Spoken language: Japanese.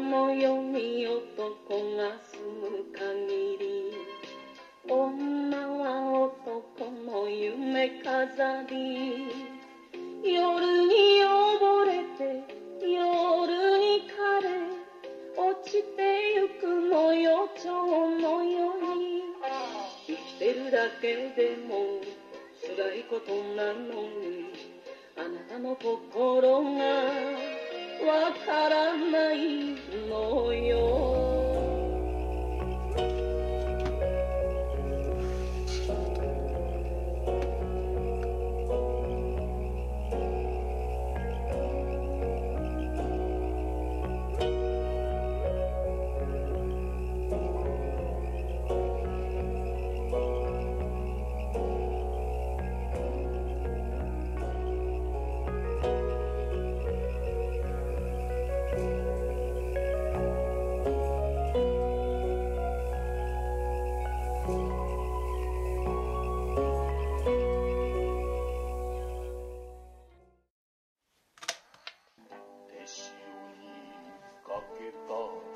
の世に男が住む限り、女は男の夢飾り、夜に溺れて夜に枯れ落ちてゆくのよ蝶のように、生きてるだけでも辛いことなのに、あなたの心がわからないのよ。 手塩にかけた